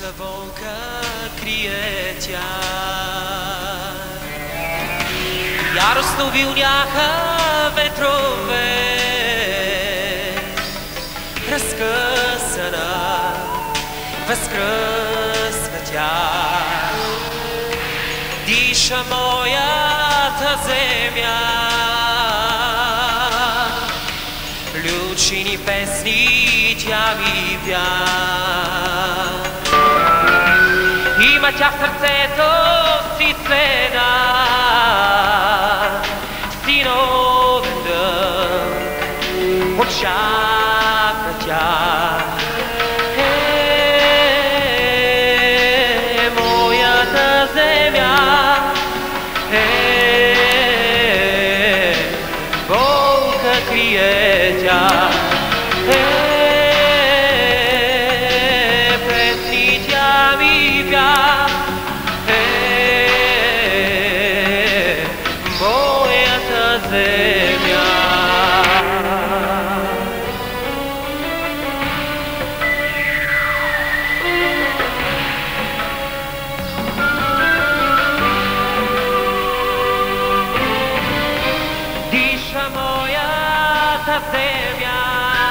за болка крие тя. Яростно вилняха ветрове, разкъсана възкръсва тя. Диша моята земя, лючини песни тя ми пя. Има тя в сърцето си следа, синовен дъх очаква тя. Моята земя, болка крие тя. Песни тя ми пя, моята земя. Диша моята земя,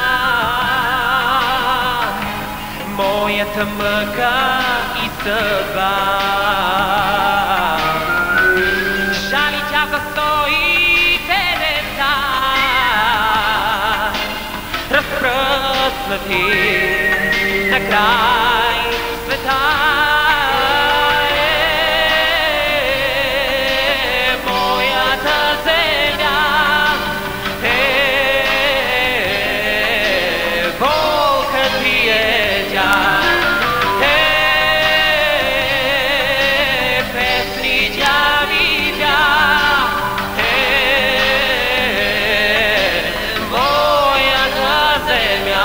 моята мъка и съдба. Жали тя за своите деца, разпръснати на край света. Моята земя, болка крие тя. Песни тя ми пя, моята земя.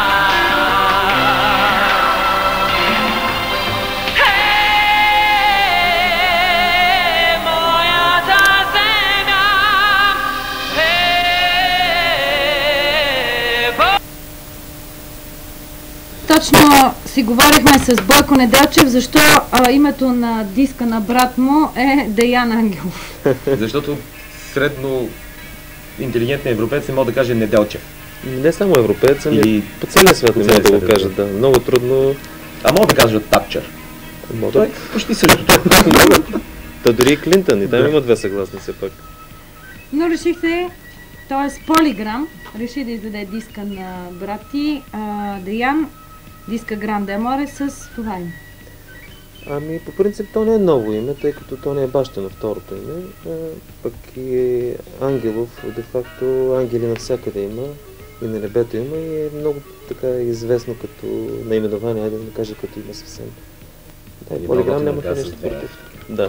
Точно си говорихме с Бойко Неделчев, защо името на диска на брат му е Деян Ангелов. Защото средно интелигентният европеец не може да каже Неделчев. Не само европеец, ами по целия свят не могат да го кажат, да. Много трудно. А могат да кажат Тапчер. Могат. Почти също. Та дори и Клинтън, и там има две съгласни все пак. Но решихте, т.е. Полиграм реши да издаде диска на брати Деян, диска Гран Деморе с това име. Ами по принцип то не е ново име, тъй като то не е баща на второто име, пък и Ангелов, де-факто ангели навсякъде има, и на небето има, и е много така известно като наименование, айде да не кажа като има съвсем. Да, и Полиграм нямаха нещо против. Да,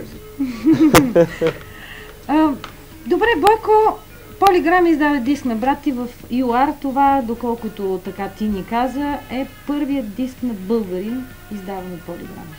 добре, Бойко, Полиграм издаде диск на брати в ЮАР. Това, доколкото така ти ни каза, е първият диск на българин, издаван от Полиграм.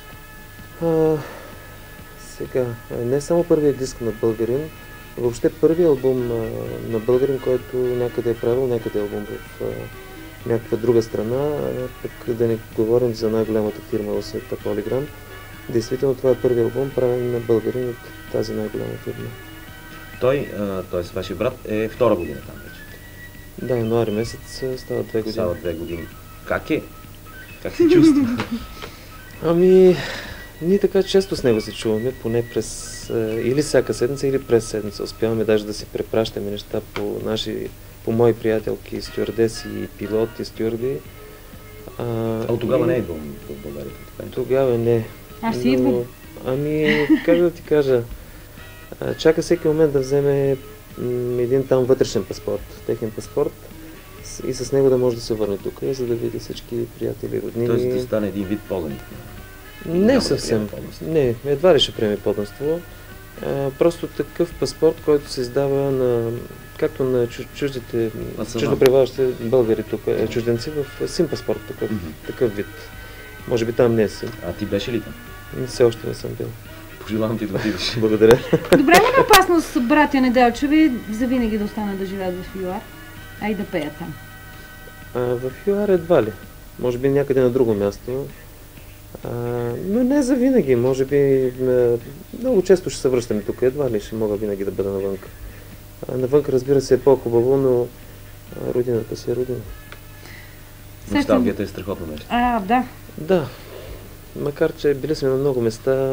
Сега, не само първият диск на българин, въобще първият албум на българин, който някъде е правил, някъде е албум в някаква друга страна, пък да не говорим за най-голямата фирма в света Полиграм. Действително това е първият албум, правен на българин от тази най-голяма фирма. Той, т.е. вашия брат, е втора година там вече. Да, януари месец става 2 години. Става 2 години. Как е? Как се чувства? Ами, ние така често с него се чуваме, поне през или всяка седмица, или през седмица. Успяваме даже да си препращаме неща по мои приятелки, стюардеси, пилоти, стюарди. От тогава не е идвал в България? Тогава не. Си идва? Ами, как да ти кажа, чака всеки момент да вземе един там вътрешен паспорт, техен паспорт, и с него да може да се върне тук, за да види всички приятели, роднини. Тоест да стане един вид поданик? Не съвсем. Не, едва ли ще приеме подданство. Просто такъв паспорт, който се издава както на чуждопребиваващите българи тук, чужденци в СИМ паспорт, такъв вид. Може би там не е СИМ. А ти беше ли там? Все още не съм бил. Пожелавам ти да отидеш. Благодаря. Добре, има ли опасност братя Неделчеви завинаги да останат да живеят в ЮАР, а и да пеят там? В ЮАР едва ли. Може би някъде на друго място. Но не за винаги, може би много често ще се връщаме тук, едва ли ще мога винаги да бъда навънка. Навънка, разбира се, е по-хубаво, но родината си е родина. Носталгията е страхотно нещо. Да. Да, макар че били сме на много места,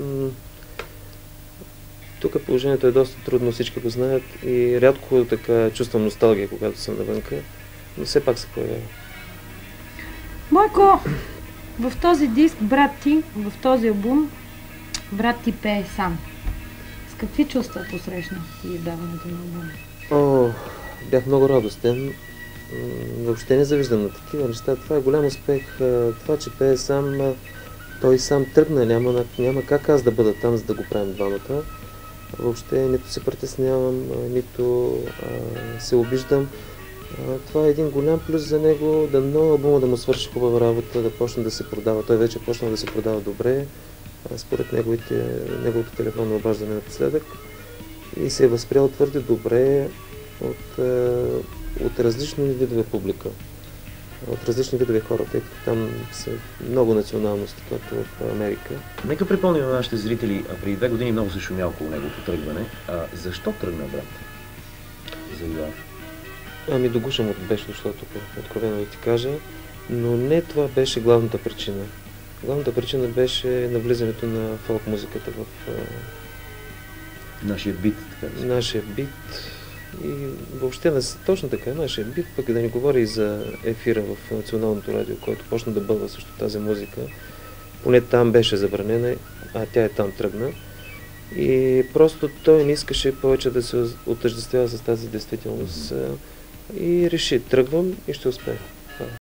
тук положението е доста трудно, всички го знаят и рядко така чувствам носталгия, когато съм навънка, но все пак се появява. Бойко, в този диск, брат ти, в този албум, брат ти пее сам. С какви чувства посрещна издаването на албума? Бях много радостен. Въобще не завиждам на такива неща. Това е голям успех. Това, че пее сам, той сам тръгна. Няма как аз да бъда там, за да го правим двамата. Въобще нито се притеснявам, нито се обиждам. Това е един голям плюс за него, дано албума да му свърши хубава работа, да почне да се продава. Той вече почна да се продава добре, според неговото телефонно обаждане напоследък. И се е възприял твърде добре от различни видове публика, от различни видове хора, тъй като там са много националности, както в Америка. Нека припомним на нашите зрители, преди 2 години много се шумя около неговото тръгване. Защо тръгна брат за UR? До гуша му беше, защото откровено да ти кажа, но не това беше главната причина. Главната причина беше навлизането на фолк музиката в нашия бит, така да се. Нашия бит и въобще точно така, нашия бит, пък да не говори и за ефира в националното радио, който почна да бълва също тази музика. Поне там беше забранена, а тя е там тръгна. И просто той не искаше повече да се отъждествява с тази действителност и реши, тръгвам и ще успея.